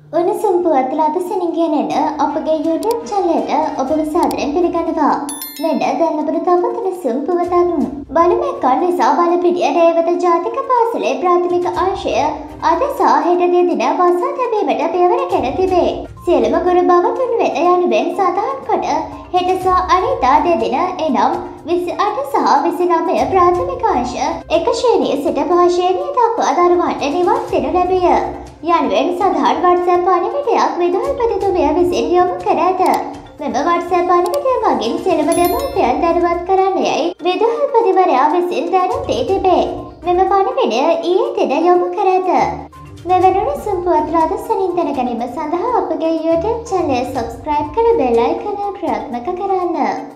උණුසුම් පුවත් ලදසනින් ගෙනෙන අපගේ YouTube channel එකට ඔබව සාදරයෙන් පිළිගන්නවා. මෙන්න දැන් අපිට තවත් උණුසුම් පුවතක්. බලමේ කල්ලිසා බලපිටිය රේවත ජාතික පාසලේ ප්‍රාථමික අංශය අද සහ හෙට දින වසා තැබීමට පියවර ගෙන තිබේ. සියලුම ගුරු භවතුන් වෙත යනුවෙන් සඳහන් කොට හෙට සහ අනිදා දෙදින එනම් 28 සහ 29 ප්‍රාථමික අංශ එක ශ්‍රේණිය සිට පහ ශ්‍රේණිය දක්වා දරුවන්ට නිවන් දෙනු ලැබිය. යනුවෙන් සඳහන් WhatsApp පණිවිඩයක් විදුහල්පතිතුමිය විසින් යොමු කර ඇත. මෙම WhatsApp පණිවිඩය මගින් සියලුම දෙමව්පියන් දැනුවත් කරන්න යයි විදුහල්පතිවරයා විසින් දැනුම් දී තිබේ. මෙම පණිවිඩය ඊයේ දින යොමු කර ඇත. මෙවැනි උණුසුම් පුවත් ලදසනින් දැනගැනීම සඳහා අපගේ YouTube channel subscribe කර bell icon ක්‍රියාත්මක කරන්න.